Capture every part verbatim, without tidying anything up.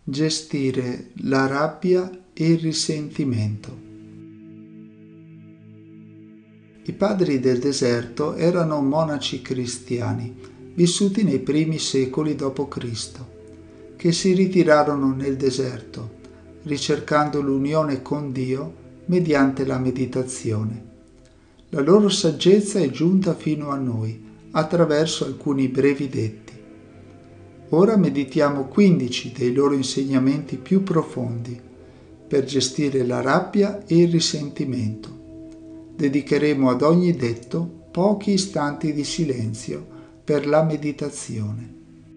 Gestire la rabbia e il risentimento. I padri del deserto erano monaci cristiani, vissuti nei primi secoli dopo Cristo, che si ritirarono nel deserto, ricercando l'unione con Dio mediante la meditazione. La loro saggezza è giunta fino a noi attraverso alcuni brevi detti. Ora meditiamo quindici dei loro insegnamenti più profondi per gestire la rabbia e il risentimento. Dedicheremo ad ogni detto pochi istanti di silenzio per la meditazione.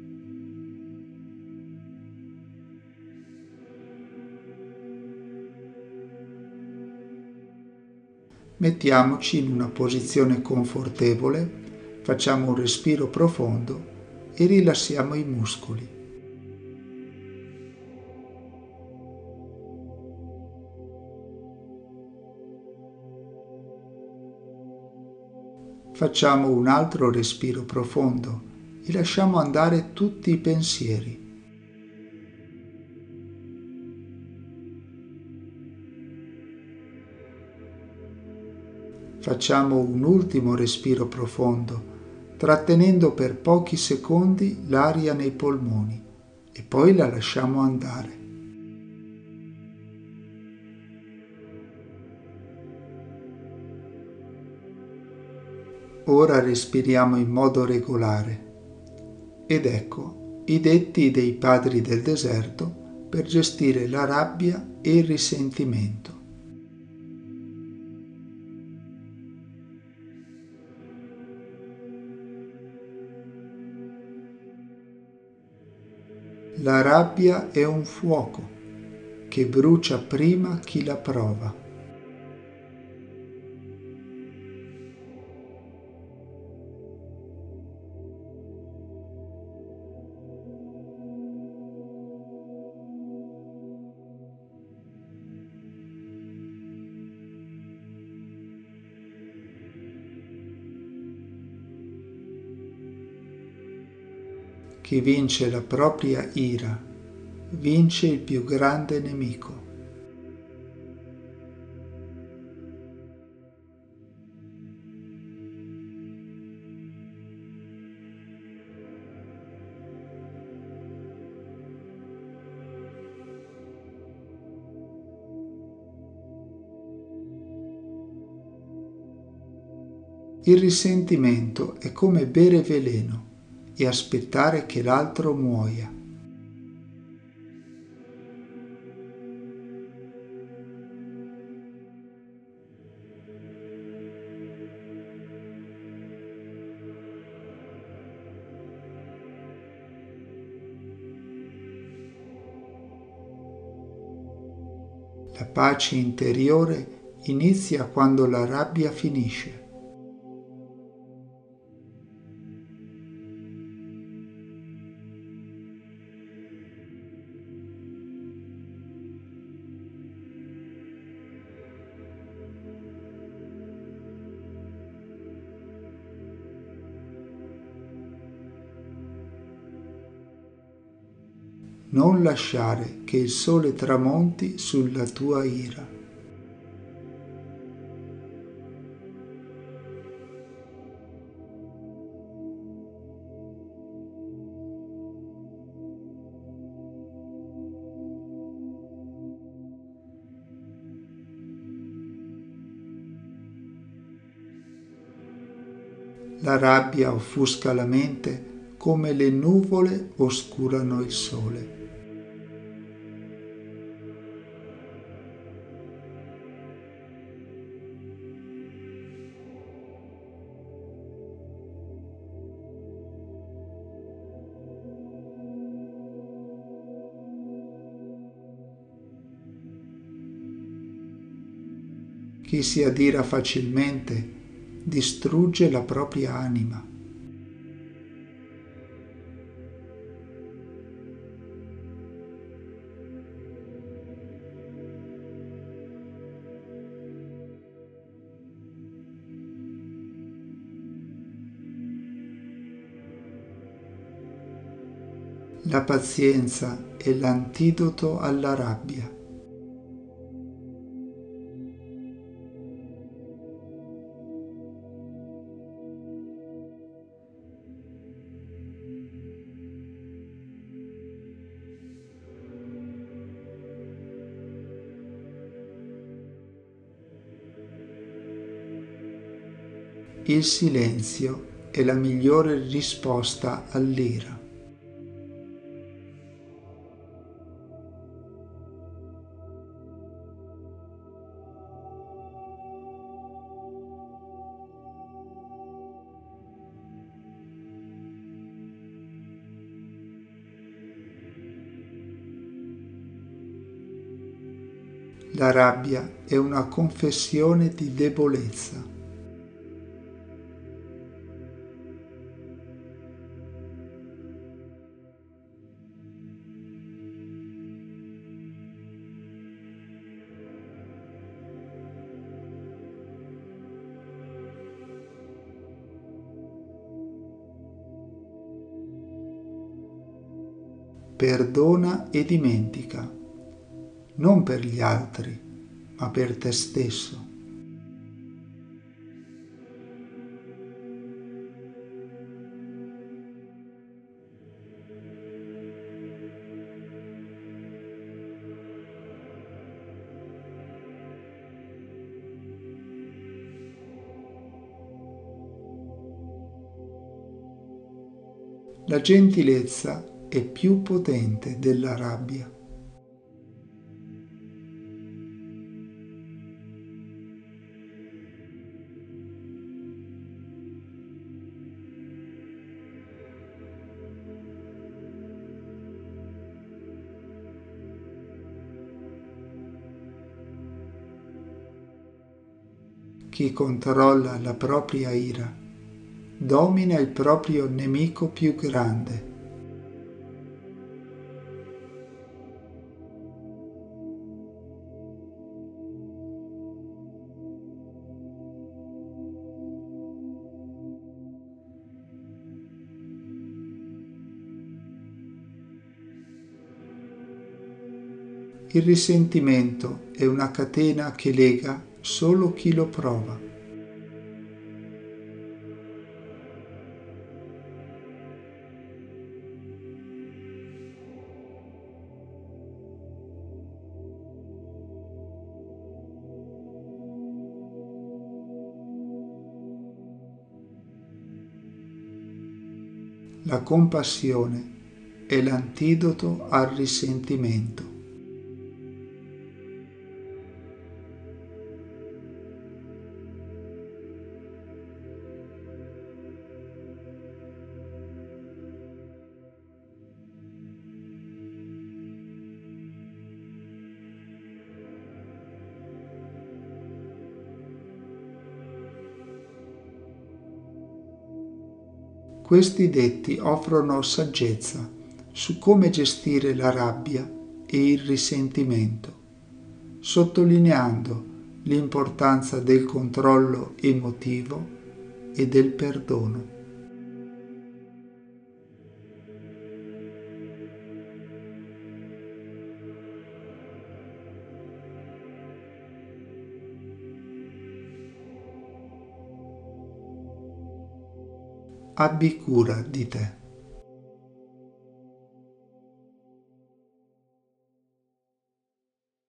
Mettiamoci in una posizione confortevole, facciamo un respiro profondo e rilassiamo i muscoli. Facciamo un altro respiro profondo e lasciamo andare tutti i pensieri. Facciamo un ultimo respiro profondo, trattenendo per pochi secondi l'aria nei polmoni e poi la lasciamo andare. Ora respiriamo in modo regolare. Ed ecco i detti dei padri del deserto per gestire la rabbia e il risentimento. La rabbia è un fuoco che brucia prima chi la prova. Chi vince la propria ira vince il più grande nemico. Il risentimento è come bere veleno e aspettare che l'altro muoia. La pace interiore inizia quando la rabbia finisce. Non lasciare che il sole tramonti sulla tua ira. La rabbia offusca la mente come le nuvole oscurano il sole. Chi si adira facilmente distrugge la propria anima. La pazienza è l'antidoto alla rabbia. Il silenzio è la migliore risposta all'ira. La rabbia è una confessione di debolezza. Perdona e dimentica, non per gli altri, ma per te stesso. La gentilezza è più potente della rabbia. Chi controlla la propria ira domina il proprio nemico più grande. Il risentimento è una catena che lega solo chi lo prova. La compassione è l'antidoto al risentimento. Questi detti offrono saggezza su come gestire la rabbia e il risentimento, sottolineando l'importanza del controllo emotivo e del perdono. Abbi cura di te.